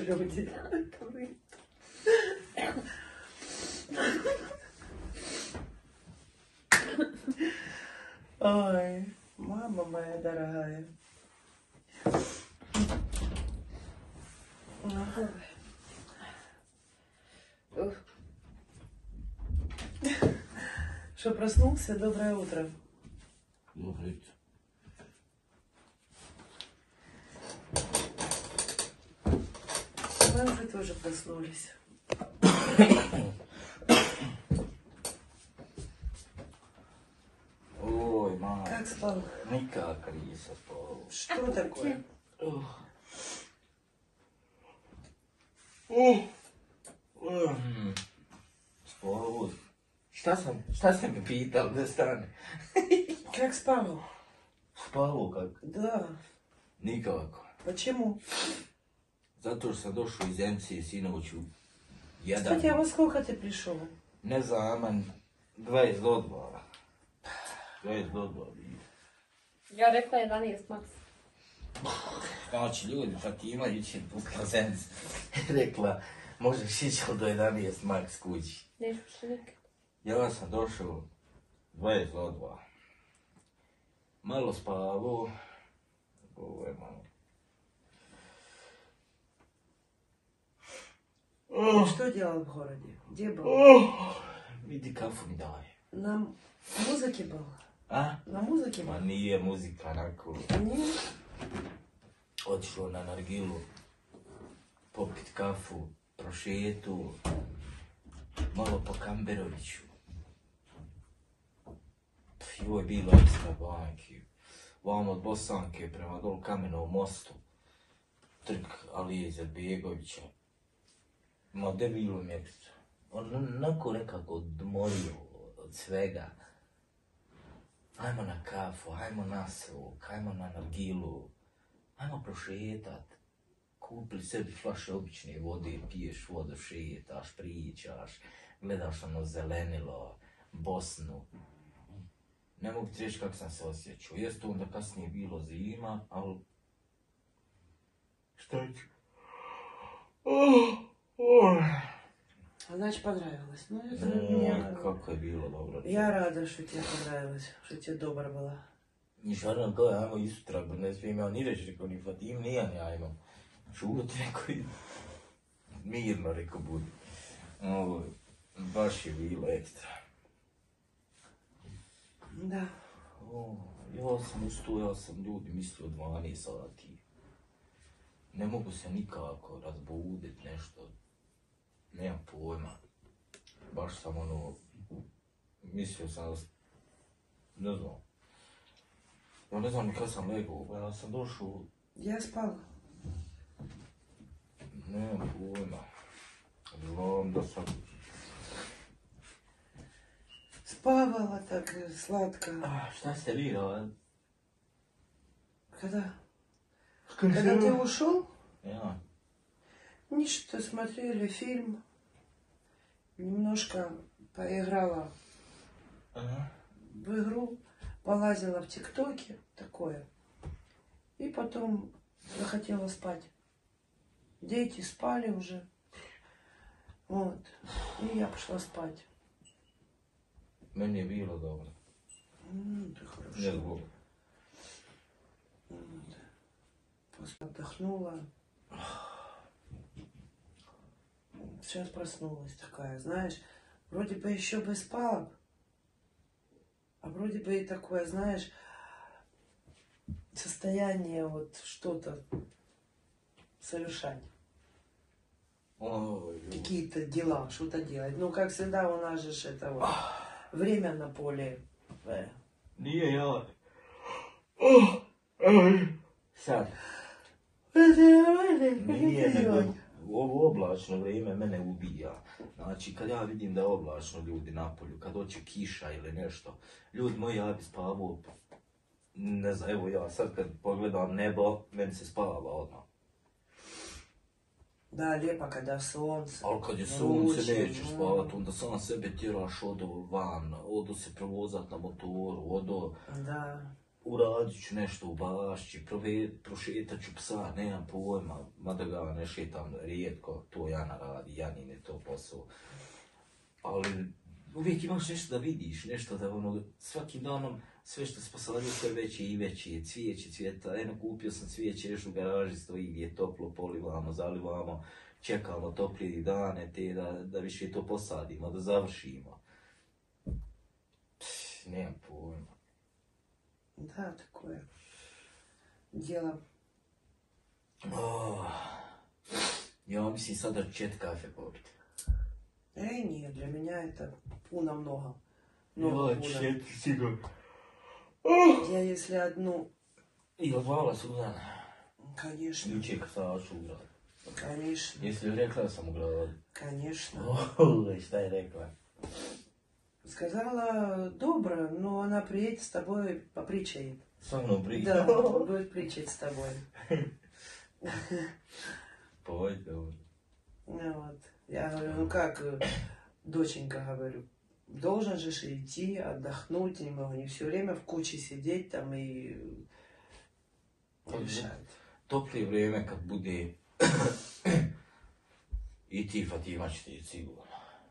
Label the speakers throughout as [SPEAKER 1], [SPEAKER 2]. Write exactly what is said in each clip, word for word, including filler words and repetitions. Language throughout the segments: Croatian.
[SPEAKER 1] ljudi. Ой, мама моя дорогая. Что, проснулся? Доброе утро.
[SPEAKER 2] Доброе утро.
[SPEAKER 1] Мы уже тоже проснулись.
[SPEAKER 2] Ой, мама.
[SPEAKER 1] Как спал?
[SPEAKER 2] Никак, Алиса, спал.
[SPEAKER 1] Что такое?
[SPEAKER 2] Spavao. Šta sam, šta sam me pitao da stane?
[SPEAKER 1] Как спал?
[SPEAKER 2] Spavao kako?
[SPEAKER 1] Да.
[SPEAKER 2] Nikako.
[SPEAKER 1] Почему?
[SPEAKER 2] Zato što sam došao iz em ce sinoć u jedan.
[SPEAKER 1] Кстати, а во сколько ты пришел?
[SPEAKER 2] Ne znam, aman, dvadeset do dva. dvadeset do dva bio.
[SPEAKER 3] Ja rekla jedanaest maks.
[SPEAKER 2] Znači, ljudi, Fatima jučer kroz em ce rekla, možeš ići do jedanaest maks kući.
[SPEAKER 3] Neću više nikad.
[SPEAKER 2] Ja sam došao dvadeset do dva. Malo spavao. Ovo je malo.
[SPEAKER 1] Ты что делал в городе? Где был?
[SPEAKER 2] Vidi kafu mi daje.
[SPEAKER 1] На музыке был?
[SPEAKER 2] A?
[SPEAKER 1] На музыке
[SPEAKER 2] Ma
[SPEAKER 1] был?
[SPEAKER 2] nije muzika onako.
[SPEAKER 1] Нет.
[SPEAKER 2] Otišao na nargilu, popit kafu, prošetu, malo po Kamberoviću. I ovo je bilo ekstra banki. Vam od Bosanke prema dolu Kamenom mostu. Trg Alije Izetbegovića. Ma gdje bilo mi ekstra. On onako nekako odmorio od svega. Ajmo na kafu, ajmo na sok, ajmo na nargilu. Ajmo prošetat. Kupili sebi flaše obične vode, piješ vodu, šetaš, pričaš, gledaš ono zelenilo, Bosnu. Ne mogu ti reći kako sam se osjećao. Jeste onda kasnije bilo zima, ali... Šta ću?
[SPEAKER 1] А значит, понравилось. Ну, это
[SPEAKER 2] No,
[SPEAKER 1] мне...
[SPEAKER 2] kako je bilo dobro.
[SPEAKER 1] Я рада, что тебе понравилось, что тебе добро было.
[SPEAKER 2] I Šaran kao, ajmo i sutra, ne smijem ja ni reći, rekao ni Fatim, nije ni ajmo. Šuti, rekao i... Mirno, rekao budi. Ovo, baš je bilo ekstra.
[SPEAKER 1] Да.
[SPEAKER 2] O, ja sam ustao, ja sam ljudi mislio dvanaest sati. Ne mogu se nikako razbudit nešto. Nemam pojma. Baš sam ono... Mislio sam da... Ne znam. Ja ne znam ni kad sam legao, pa ja sam došao...
[SPEAKER 1] Я спала.
[SPEAKER 2] Nemam pojma. Znam da sam...
[SPEAKER 1] Спавала так сладко.
[SPEAKER 2] A, šta ste vi, a?
[SPEAKER 1] Когда? Когда ты ушел,
[SPEAKER 2] Ja.
[SPEAKER 1] ничто, смотрели фильм. Немножко поиграла
[SPEAKER 2] Aha.
[SPEAKER 1] в игру, полазила в ТикТоке, такое. И потом захотела спать. Дети спали уже. Вот. И я пошла спать.
[SPEAKER 2] Meni je bilo dobro.
[SPEAKER 1] М, ты хорошо.
[SPEAKER 2] Ne zbog.
[SPEAKER 1] Вот. После отдохнула. Сейчас проснулась такая, знаешь, вроде бы еще бы спала, а вроде бы и такое, знаешь, состояние вот что-то совершать.
[SPEAKER 2] Oj, ljudi.
[SPEAKER 1] Какие-то дела, что-то делать. Ну, как всегда, у нас же ж это вот время на поле. э,
[SPEAKER 2] Nije ja. Sad. Nije, nego ovo oblačno vrijeme mene ubija. Znači, kad ja vidim da je oblačno ljudi na polju, kad hoće kiša ili nešto, ljudi moji, ja bi spavao, ne znam, evo ja sad kad pogledam nebo, meni se spava odmah.
[SPEAKER 1] Да, lijepo kada sunce.
[SPEAKER 2] Ali kad je sunce,
[SPEAKER 1] vruće,
[SPEAKER 2] neću
[SPEAKER 1] mm.
[SPEAKER 2] spavat, onda sam sebe tjeraš odo van, odo se provozat na motoru, odo...
[SPEAKER 1] Da.
[SPEAKER 2] uradit ću nešto u bašći, prošetat ću psa, nemam pojma, mada ga ne šetam rijetko, to Jana radi, Janin je to posao. Ali uvijek imaš nešto da vidiš, nešto da ono, svakim danom sve što se posadio sve veće i veće, cvijeće, cvijeta, eno kupio sam cvijeće, još u garaži stoji gdje je toplo, polivamo, zalivamo, čekamo toplije dane te da, da više to posadimo, da završimo. Pff, nemam pojma.
[SPEAKER 1] Да, такое дело.
[SPEAKER 2] Oh, ja mislim sad da ću čet kafe popiti.
[SPEAKER 1] Эй, нет, для меня это пуна много. Много
[SPEAKER 2] Ja,
[SPEAKER 1] пуна.
[SPEAKER 2] čet sigurno.
[SPEAKER 1] Я если одну...
[SPEAKER 2] I odvala Suzana.
[SPEAKER 1] Конечно,
[SPEAKER 2] Jučer kad sam u grad.
[SPEAKER 1] конечно,
[SPEAKER 2] Jesi li rekla da sam u gradu?
[SPEAKER 1] конечно.
[SPEAKER 2] Oh, šta je rekla?
[SPEAKER 1] Сказала, добро, но она приедет с тобой попричает.
[SPEAKER 2] Sa mnom priča.
[SPEAKER 1] Да, будет причать с тобой.
[SPEAKER 2] Poj, dobro.
[SPEAKER 1] Ну вот. Я говорю, ну как, э, доченька, говорю, должен же ж идти, отдохнуть немного, не все время в куче сидеть там и
[SPEAKER 2] Ага.
[SPEAKER 1] решать.
[SPEAKER 2] Toplije vrijeme kad bude i ti Fatima će ti sigurno.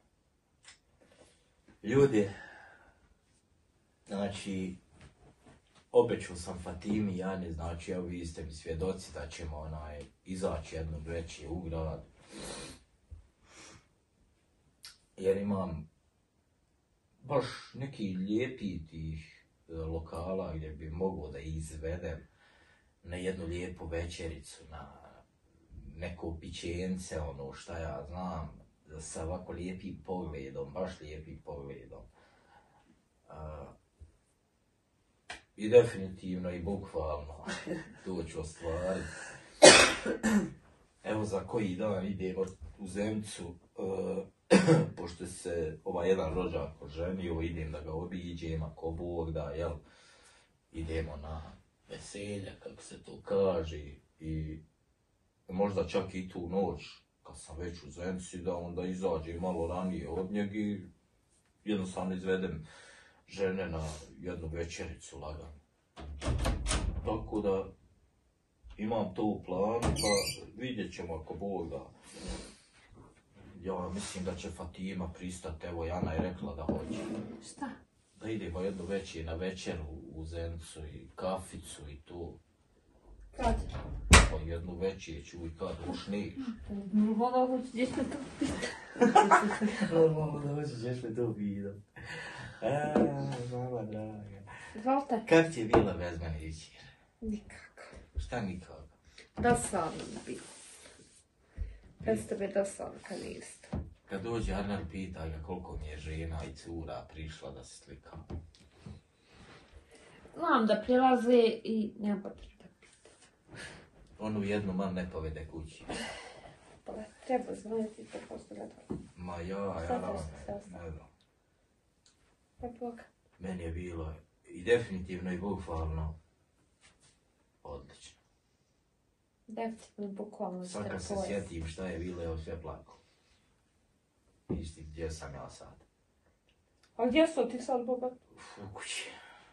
[SPEAKER 2] Ljudi, znači, obećao sam Fatimi i Jani, znači, evo vi ste mi svjedoci da ćemo onaj, izaći jednom veći u grad. Jer imam baš neki lijepi tih e, lokala gdje bi mogao da izvedem na jednu lijepu večericu, na neko pićence, ono šta ja znam, sa ovako lijepim pogledom, baš lijepim pogledom. Uh, I definitivno i bukvalno to ću ostvariti. Evo za koji dan idemo u Zemcu, uh, pošto se ovaj jedan rođak oženio, idem da ga obiđem, ako Bog da, jel, idemo na veselje, kako se to kaže, i možda čak i tu noć, kad sam već u Zenci, da onda izađem malo ranije od njeg i jednostavno izvedem žene na jednu večericu lagano. Tako da imam to u planu, pa vidjet ćemo ako Bog da. Ja mislim da će Fatima pristati, evo Jana je rekla da hoće.
[SPEAKER 3] Šta?
[SPEAKER 2] Da idemo jednu večer na večeru u Zencu i kaficu i to.
[SPEAKER 3] Kad?
[SPEAKER 2] Pa jednu večer ću i kad už neš.
[SPEAKER 3] Ono hoće, gdje smo to pita?
[SPEAKER 2] Normalno da hoćeš, ćeš me to vidat. Aaaa, mama draga.
[SPEAKER 3] Izvolite.
[SPEAKER 2] Kak ti je bila bez mene jučer?
[SPEAKER 3] Nikako.
[SPEAKER 2] Šta nikako?
[SPEAKER 3] Dosadno mi bilo. Bez tebe dosadno kad isto.
[SPEAKER 2] Kad dođe Arnar pita ga koliko mi je žena i cura prišla da se slika.
[SPEAKER 3] Znam da prilaze i nema potrebe da pita.
[SPEAKER 2] Onu jednu man ne povede kući.
[SPEAKER 3] Pa treba znati to posto gledala.
[SPEAKER 2] Ma ja,
[SPEAKER 3] Šta
[SPEAKER 2] ja,
[SPEAKER 3] to
[SPEAKER 2] ne,
[SPEAKER 3] što se
[SPEAKER 2] ne znam.
[SPEAKER 3] Pa Boga.
[SPEAKER 2] Meni je bilo i definitivno i bukvalno odlično.
[SPEAKER 3] Definitivno, bukvalno ste
[SPEAKER 2] Sad kad se
[SPEAKER 3] pojas.
[SPEAKER 2] sjetim šta je bilo, evo sve plako. Isti gdje sam ja sad.
[SPEAKER 3] A gdje su ti sad, Boga?
[SPEAKER 2] U kući.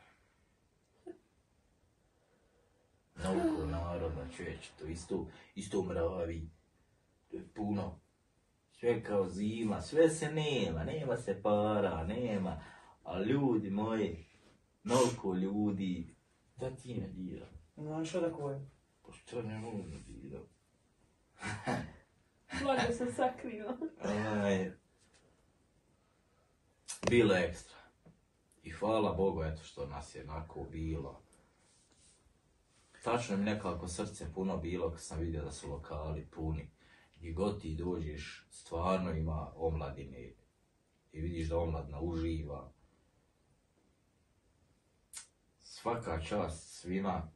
[SPEAKER 2] Nauko narodna čovječ, to isto, isto mravi. To je puno. Sve kao zima, sve se nema, nema se para, nema. A ljudi moji, nauko ljudi, da ti ne dira.
[SPEAKER 1] Ну а что такое?
[SPEAKER 2] Pa što ne mogu dira?
[SPEAKER 3] Blago se sakrio.
[SPEAKER 2] Aj, bilo je ekstra. I hvala Bogu eto što nas je onako bilo. Tačno mi nekako srce puno bilo kad sam vidio da su lokali puni. Gdje god ti dođeš, stvarno ima omladine. I vidiš da omladina uživa. Svaka čast svima.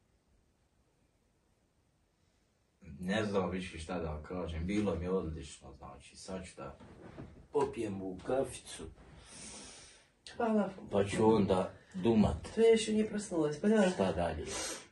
[SPEAKER 2] Ne znam više šta da vam kažem, bilo mi je odlično, znači sad ću da popijem u kaficu,
[SPEAKER 1] Hvala.
[SPEAKER 2] pa ću onda dumat
[SPEAKER 1] Ты еще не проснулась, поняла?
[SPEAKER 2] šta dalje.